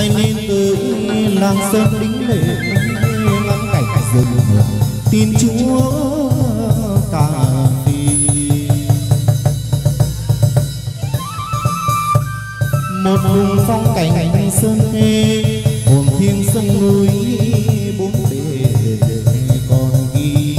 anh nên tới làng sơn đính lệ ngắm cảnh rừng tin Chúa cả vì một vùng phong cảnh sơn thê hồn thiêng sông núi bốn bề còn ghi.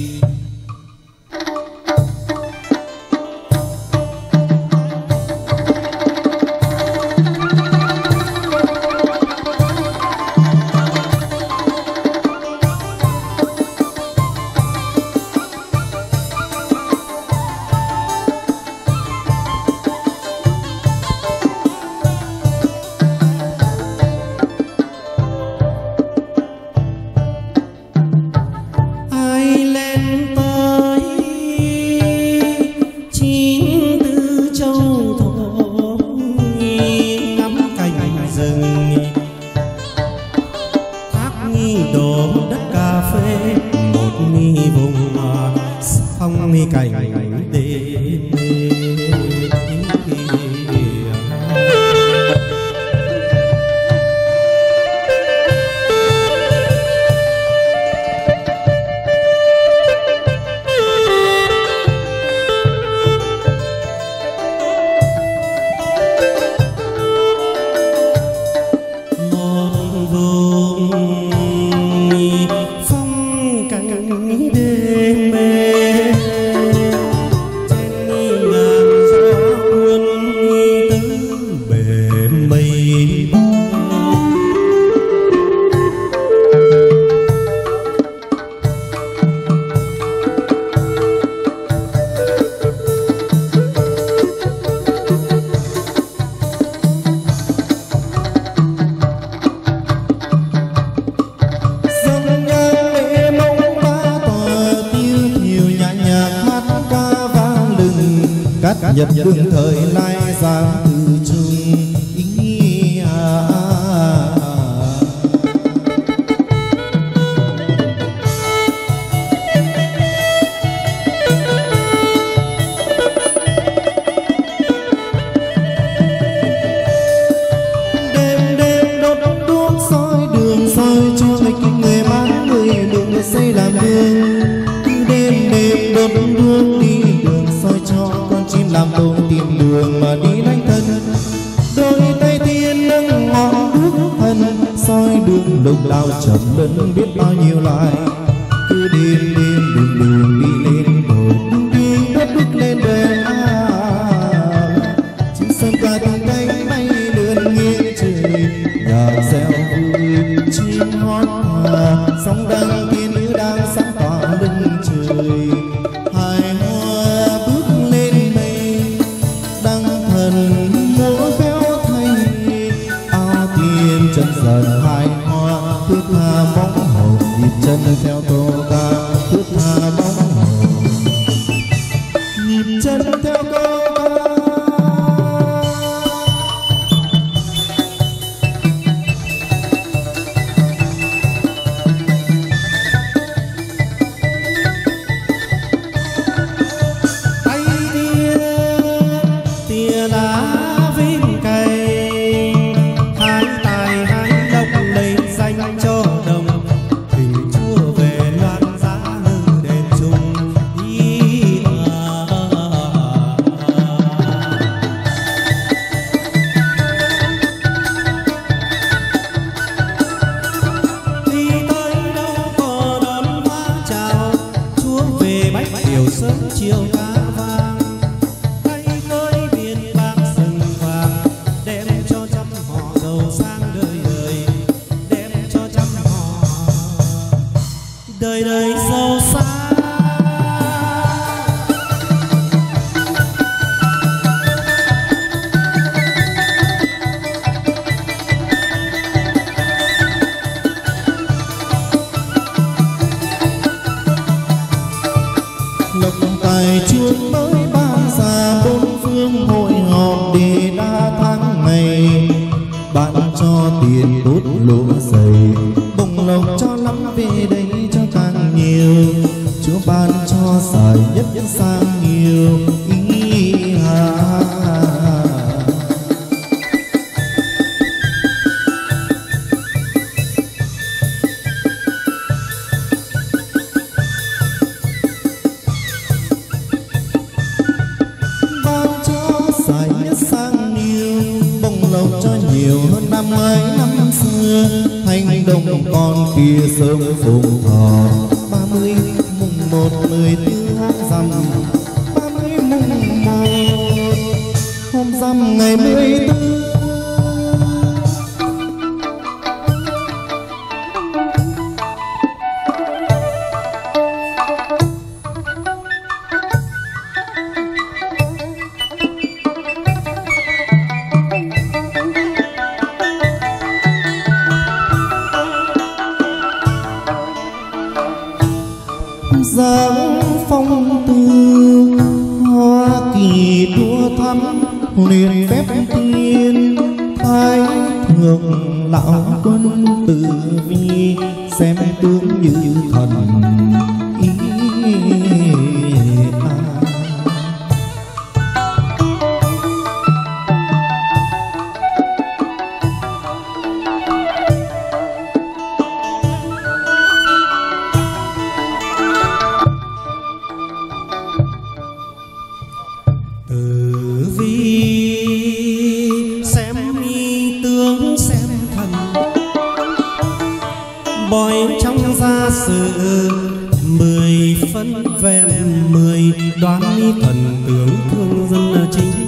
Nhật đương thời lai giang từ chung ý đêm đêm đốt đuốc soi đường soi cho người bán người đừng xây làm đường. Đêm đêm đốt đuốc đi đường soi cho làm đâu tìm đường mà đi đánh thân. Đôi tay tiên nâng ngọn đuốc thân soi đường độc đào chậm lẫn biết bao nhiêu lại. Cứ đêm đêm đường đường đi lên đồi đi đốt đuốc lên đèn chim sơn ca tung cánh bay lượn nghiêng trời nhạc reo vui chim hót hòa sóng đăng tiên nữ đang sáng tỏa lưng trời. Hài hoa bước lên múa véo thanh áo tiên chân dần hai hoa thước tha bóng hồng nhịp chân theo tô ca thước tha bóng hồng nhịp chân theo tô ca. tiền tốt lúa dày, bồng lộc cho lắm về đây cho càng nhiều, Chúa ban cho xài nhất sang nhiều ý hà. nhiều hơn năm ấy năm xưa. Thanh đồng con kia sớm phùng thọ 30 mùng 1 14 tháng rằm, 30 mùng 1 hôm rằm ngày 14. Dáng phong tư Hoa Kỳ đua thắm liền phép tiên thái thượng lão quân tử vi xem tướng như thần ý bói trong gia sự 10 phân vẹn 10 đoán thần tướng thương dân chính